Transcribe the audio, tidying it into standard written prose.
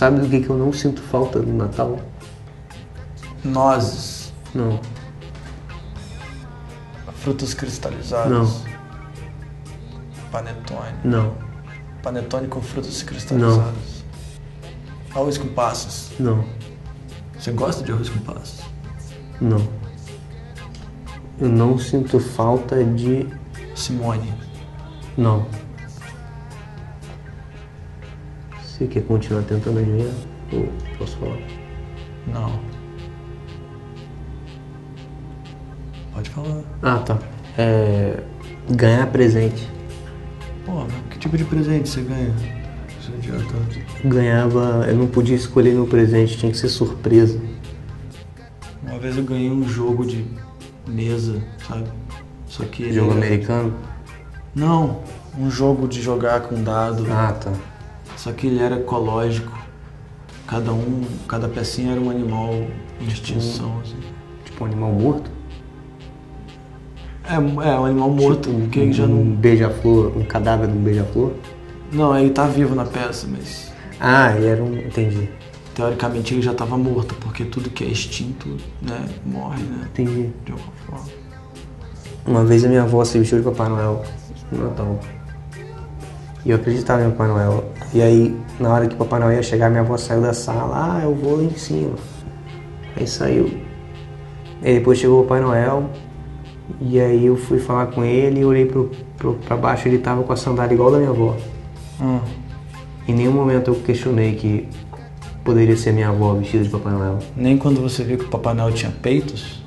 sabe do que eu não sinto falta no Natal? Nozes. Não. Frutas cristalizadas. Não. Panetone. Não. Panetone com frutas cristalizadas. Arroz com passas. Não. Você gosta de arroz com passas? Não. Eu não sinto falta de... Simone. Não. Você quer continuar tentando adivinhar? Ou posso falar? Não. Pode falar. Ah, tá. Ganhar presente. Pô, que tipo de presente você ganha? Seu idiota. Ganhava... Eu não podia escolher meu presente, tinha que ser surpresa. Uma vez eu ganhei um jogo de mesa, sabe? Só que ele Jogo era- americano? Não, um jogo de jogar com dado. Ah, tá. Só que ele era ecológico. Cada pecinha era um animal em extinção, assim. Tipo um animal morto? É um animal morto, porque ele já Um não... beija-flor, um cadáver de um beija-flor? Não, ele tá vivo na peça, mas Ah, ele era um... Entendi. teoricamente ele já tava morto, porque tudo que é extinto, né, morre, né, Entendi. de alguma forma. Uma vez a minha avó se vestiu de Papai Noel no Natal. E eu acreditava em Papai Noel. E aí, na hora que o Papai Noel ia chegar, minha avó saiu da sala. Ah, eu vou lá em cima. Aí saiu. Aí depois chegou o Papai Noel. E aí eu fui falar com ele e olhei pra baixo. Ele tava com a sandália igual da minha avó. Em nenhum momento eu questionei que poderia ser minha avó vestida de Papai Noel. Nem quando você viu que o Papai Noel tinha peitos?